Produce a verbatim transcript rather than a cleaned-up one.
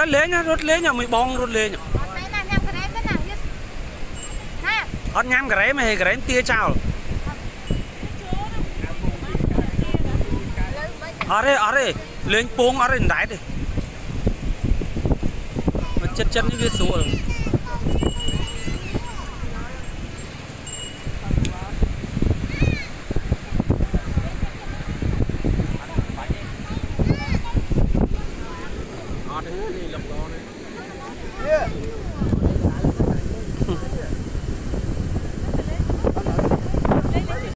tới lên nhá, rút lên nhá, mày bong rút lên nhá. Hot nhám cái đấy mày cái đấy tia chào. Ở đây, ở đây, lên buông ở đây đáy đi. Mà chất chất như cái số rồi. Ở đây lọc đó này.